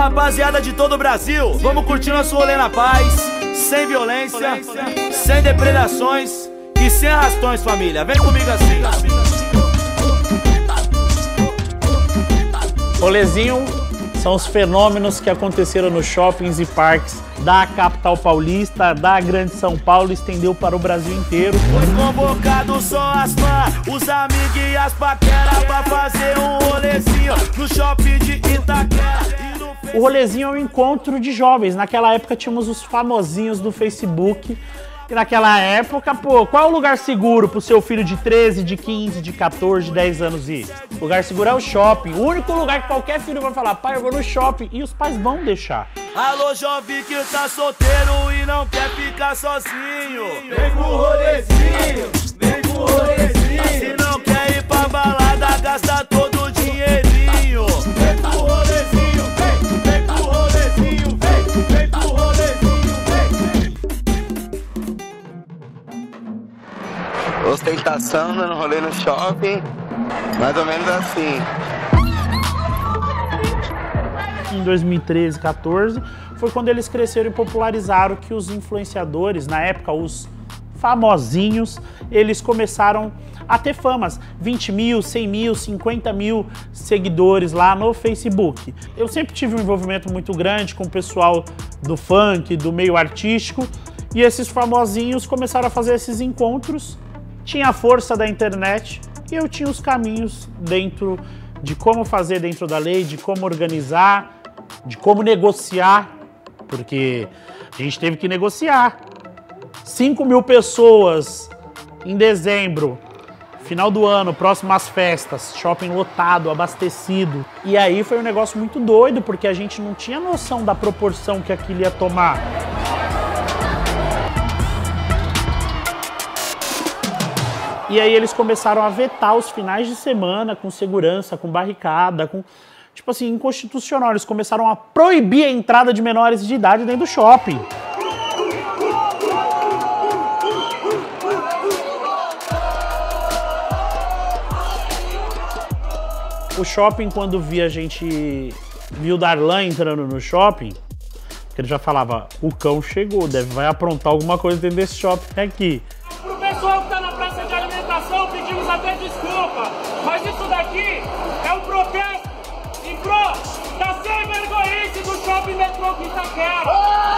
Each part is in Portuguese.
rapaziada de todo o Brasil, vamos curtir nosso rolê na paz, sem violência, sem depredações e sem arrastões, família. Vem comigo assim. Rolezinho são os fenômenos que aconteceram nos shoppings e parques da capital paulista, da grande São Paulo, estendeu para o Brasil inteiro. Os convocados são as fãs, os amigos e as paqueras pra fazer um rolezinho no shopping de Itaquera. O rolezinho é um encontro de jovens. Naquela época tínhamos os famosinhos do Facebook. E naquela época, pô, qual é o lugar seguro pro seu filho de 13, de 15, de 14, de 10 anos ir? O lugar seguro é o shopping. O único lugar que qualquer filho vai falar, pai, eu vou no shopping. E os pais vão deixar. Alô, jovem que tá solteiro e não quer ficar sozinho. Vem pro rolezinho, vem pro rolezinho. Se não quer ir pra balada, gasta todo o dinheirinho. Vem pro rolezinho, vem pro rolezinho, vem pro rolezinho, vem. Ostentação, dando rolê no shopping, mais ou menos assim. Em 2013, 14, foi quando eles cresceram e popularizaram que os influenciadores, na época os famosinhos, eles começaram a ter famas, 20 mil, 100 mil, 50 mil seguidores lá no Facebook. Eu sempre tive um envolvimento muito grande com o pessoal do funk, do meio artístico, e esses famosinhos começaram a fazer esses encontros. Tinha a força da internet e eu tinha os caminhos dentro de como fazer dentro da lei, de como organizar, de como negociar, porque a gente teve que negociar. 5 mil pessoas em dezembro, final do ano, próximo às festas, shopping lotado, abastecido. E aí foi um negócio muito doido, porque a gente não tinha noção da proporção que aquilo ia tomar. E aí eles começaram a vetar os finais de semana com segurança, com barricada, com... Tipo assim, inconstitucional. Eles começaram a proibir a entrada de menores de idade dentro do shopping. O shopping, quando via a gente... Viu o Darlan entrando no shopping, ele já falava, o cão chegou, vai aprontar alguma coisa dentro desse shopping aqui. Pro pessoal que tá na praça de alimentação, pedimos até desculpa, mas isso daqui é um protesto em prol da sem vergonhice do shopping metrô de Itaquera.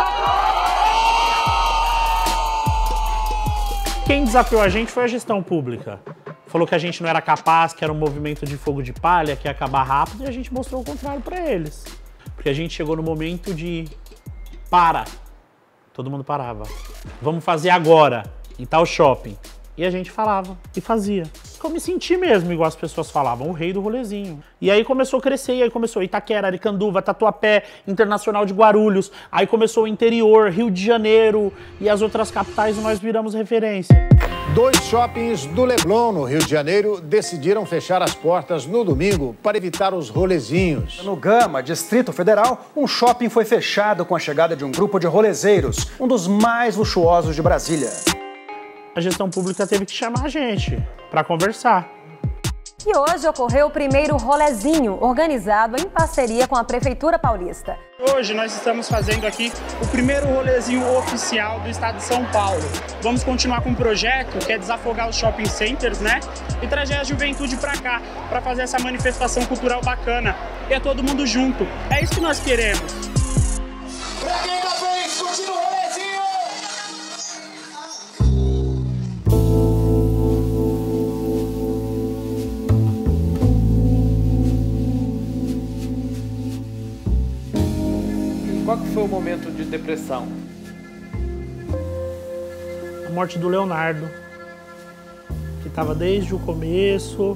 Quem desafiou a gente foi a gestão pública. Falou que a gente não era capaz, que era um movimento de fogo de palha, que ia acabar rápido, e a gente mostrou o contrário para eles. Porque a gente chegou no momento de para. Todo mundo parava. Vamos fazer agora, em tal shopping. E a gente falava e fazia. Eu me senti mesmo, igual as pessoas falavam, o rei do rolezinho. E aí começou a crescer, e aí começou Itaquera, Aricanduva, Tatuapé, Internacional de Guarulhos. Aí começou o interior, Rio de Janeiro e as outras capitais, e nós viramos referência. 2 shoppings do Leblon, no Rio de Janeiro, decidiram fechar as portas no domingo para evitar os rolezinhos. No Gama, Distrito Federal, um shopping foi fechado com a chegada de um grupo de rolezeiros, um dos mais luxuosos de Brasília. A gestão pública teve que chamar a gente para conversar. E hoje ocorreu o primeiro rolezinho, organizado em parceria com a Prefeitura Paulista. Hoje nós estamos fazendo aqui o primeiro rolezinho oficial do estado de São Paulo. Vamos continuar com um projeto que é desafogar os shopping centers, né? E trazer a juventude para cá, para fazer essa manifestação cultural bacana. E é todo mundo junto. É isso que nós queremos. Pra quem tá bem, curtindo o rolezinho! Qual que foi o momento de depressão? A morte do Leonardo, que estava desde o começo,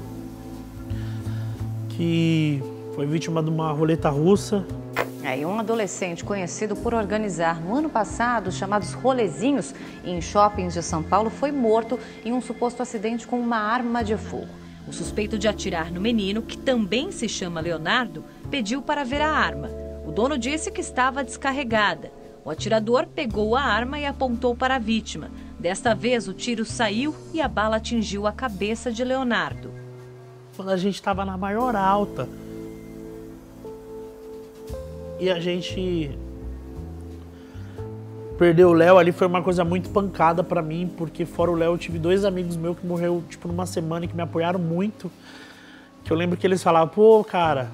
que foi vítima de uma roleta russa. E um adolescente conhecido por organizar no ano passado os chamados rolezinhos em shoppings de São Paulo foi morto em um suposto acidente com uma arma de fogo. O suspeito de atirar no menino, que também se chama Leonardo, pediu para ver a arma. O dono disse que estava descarregada. O atirador pegou a arma e apontou para a vítima. Desta vez, o tiro saiu e a bala atingiu a cabeça de Leonardo. Quando a gente estava na maior alta, e a gente perdeu o Léo ali, foi uma coisa muito pancada pra mim, porque fora o Léo eu tive 2 amigos meus que morreram, tipo, numa semana, que me apoiaram muito. Que eu lembro que eles falavam, pô, cara,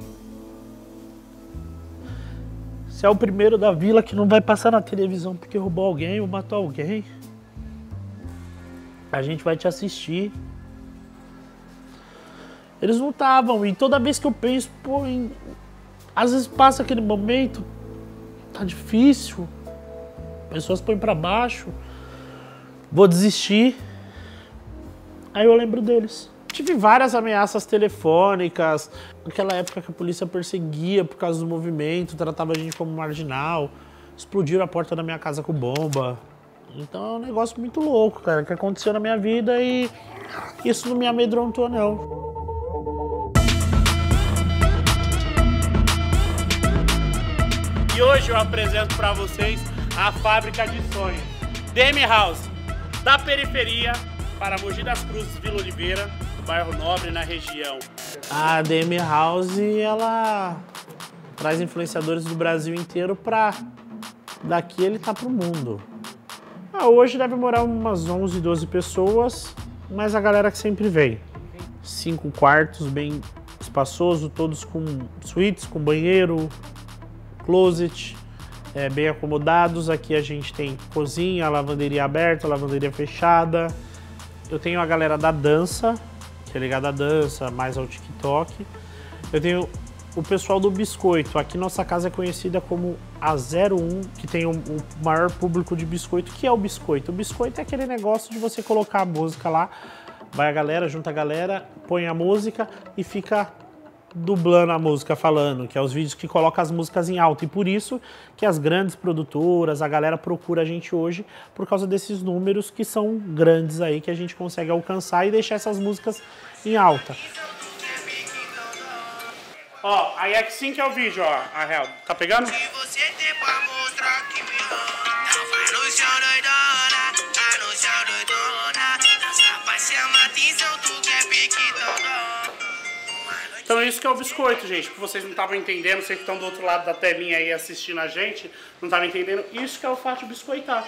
você é o primeiro da vila que não vai passar na televisão porque roubou alguém ou matou alguém. A gente vai te assistir. Eles não estavam, e toda vez que eu penso, pô, às vezes passa aquele momento, tá difícil, pessoas põem pra baixo, vou desistir. Aí eu lembro deles. Tive várias ameaças telefônicas, naquela época que a polícia perseguia por causa do movimento, tratava a gente como marginal, explodiram a porta da minha casa com bomba. Então é um negócio muito louco, cara, que aconteceu na minha vida e isso não me amedrontou, não. E hoje eu apresento para vocês a fábrica de sonhos, DM House, da periferia para Mogi das Cruzes, Vila Oliveira, no bairro Nobre, na região. A DM House, ela traz influenciadores do Brasil inteiro para daqui ele tá pro mundo. Hoje deve morar umas 11, 12 pessoas, mas a galera que sempre vem. 5 quartos, bem espaçoso, todos com suítes, com banheiro, closet, bem acomodados. Aqui a gente tem cozinha, lavanderia aberta, lavanderia fechada. Eu tenho a galera da dança, que é ligada à dança, mais ao TikTok. Eu tenho o pessoal do biscoito. Aqui nossa casa é conhecida como a 01, que tem o maior público de biscoito. O que é o biscoito? O biscoito é aquele negócio de você colocar a música lá, vai a galera, junta a galera, põe a música e fica dublando a música, falando, que é os vídeos que colocam as músicas em alta. E por isso que as grandes produtoras, a galera procura a gente hoje, por causa desses números que são grandes aí, que a gente consegue alcançar e deixar essas músicas em alta. Ó, aí é assim que é o vídeo, ó, a real. Tá pegando? Então isso que é o biscoito, gente, que vocês não estavam entendendo, vocês que estão do outro lado da telinha aí assistindo a gente, não estavam entendendo, isso que é o fato de biscoitar.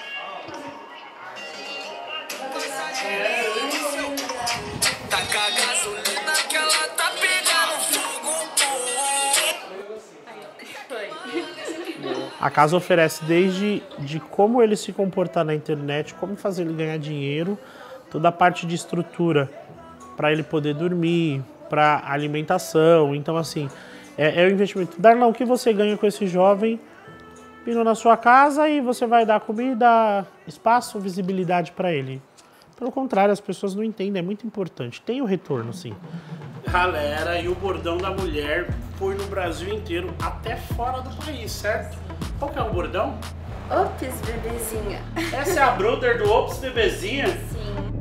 A casa oferece desde como ele se comportar na internet, como fazer ele ganhar dinheiro, toda a parte de estrutura para ele poder dormir, para alimentação. Então, assim, é o investimento. Darlan, o que você ganha com esse jovem vindo na sua casa e você vai dar comida, espaço, visibilidade para ele? Pelo contrário, as pessoas não entendem, é muito importante. Tem o retorno, sim. Galera, e o bordão da mulher foi no Brasil inteiro, até fora do país, certo? Qual que é o bordão? Ops, bebezinha. Essa é a brother do Ops, bebezinha? Sim.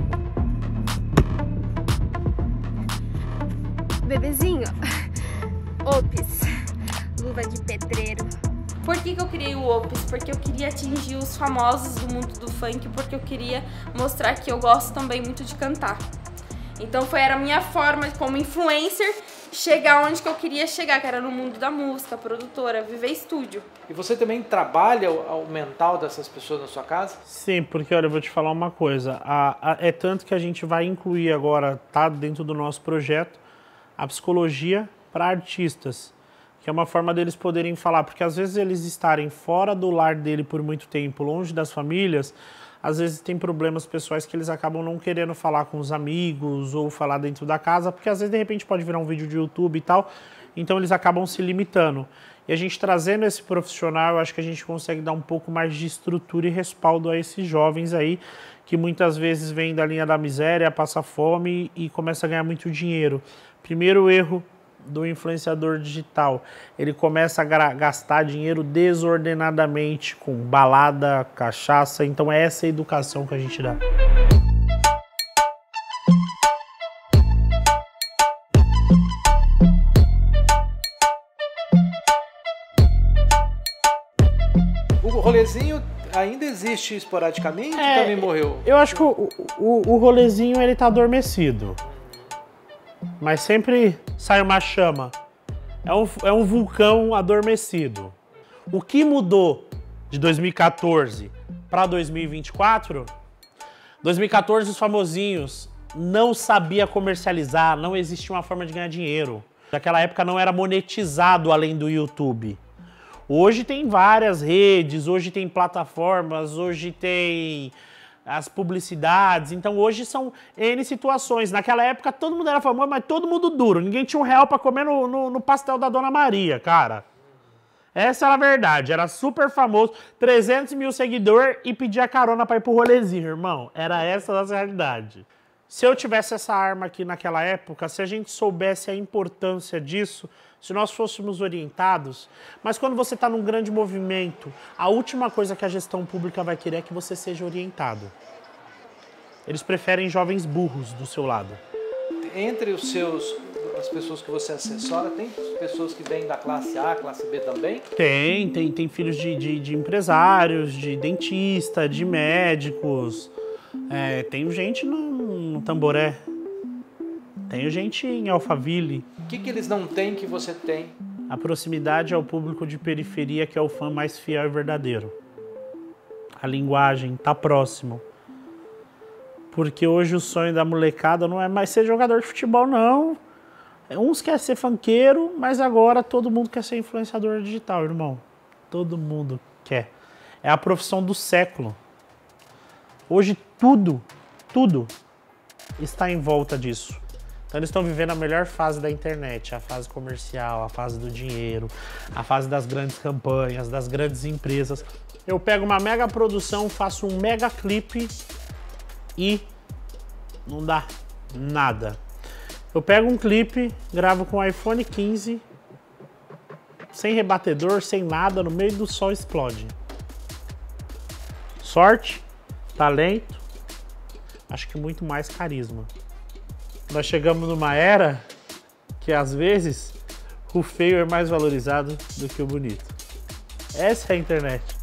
Bebezinho, Ops, luva de pedreiro. Por que eu criei o Ops? Porque eu queria atingir os famosos do mundo do funk, porque eu queria mostrar que eu gosto também muito de cantar. Então era a minha forma, como influencer, chegar onde que eu queria chegar, que era no mundo da música, produtora, viver estúdio. E você também trabalha o mental dessas pessoas na sua casa? Sim, porque olha, eu vou te falar uma coisa, é tanto que a gente vai incluir agora, tá dentro do nosso projeto, a psicologia para artistas, que é uma forma deles poderem falar, porque às vezes eles estarem fora do lar dele por muito tempo, longe das famílias, às vezes tem problemas pessoais que eles acabam não querendo falar com os amigos ou falar dentro da casa, porque às vezes de repente pode virar um vídeo de YouTube e tal, então eles acabam se limitando. E a gente trazendo esse profissional, eu acho que a gente consegue dar um pouco mais de estrutura e respaldo a esses jovens aí, que muitas vezes vêm da linha da miséria, passa fome e começa a ganhar muito dinheiro. Primeiro erro do influenciador digital, ele começa a gastar dinheiro desordenadamente com balada, cachaça, então é essa a educação que a gente dá. O rolezinho ainda existe esporadicamente ou também morreu? Eu acho que o rolezinho ele tá adormecido. Mas sempre sai uma chama. É um vulcão adormecido. O que mudou de 2014 para 2024? 2014 os famosinhos não sabia comercializar, não existia uma forma de ganhar dinheiro. Naquela época não era monetizado além do YouTube. Hoje tem várias redes, hoje tem plataformas, hoje tem as publicidades, então hoje são N situações. Naquela época todo mundo era famoso, mas todo mundo duro. Ninguém tinha R$1 pra comer no pastel da Dona Maria, cara. Essa era a verdade, era super famoso, 300 mil seguidores e pedia carona pra ir pro rolezinho, irmão. Era essa a nossa realidade. Se eu tivesse essa arma aqui naquela época, se a gente soubesse a importância disso, se nós fôssemos orientados, mas quando você está num grande movimento, a última coisa que a gestão pública vai querer é que você seja orientado. Eles preferem jovens burros do seu lado. Entre as pessoas que você assessora, tem pessoas que vêm da classe A, classe B também? Tem filhos de empresários, de dentista, de médicos. Tem gente no Tamboré. Tem gente em Alphaville. O que eles não têm que você tem? A proximidade ao público de periferia, que é o fã mais fiel e verdadeiro. A linguagem, tá próximo. Porque hoje o sonho da molecada não é mais ser jogador de futebol, não. Uns querem ser funkeiro, mas agora todo mundo quer ser influenciador digital, irmão. Todo mundo quer. É a profissão do século. Hoje tudo está em volta disso. Então eles estão vivendo a melhor fase da internet, a fase comercial, a fase do dinheiro, a fase das grandes campanhas, das grandes empresas. Eu pego uma mega produção, faço um mega clipe e não dá nada. Eu pego um clipe, gravo com o iPhone 15, sem rebatedor, sem nada, no meio do sol explode. Sorte, talento, acho que muito mais carisma. Nós chegamos numa era que, às vezes, o feio é mais valorizado do que o bonito. Essa é a internet.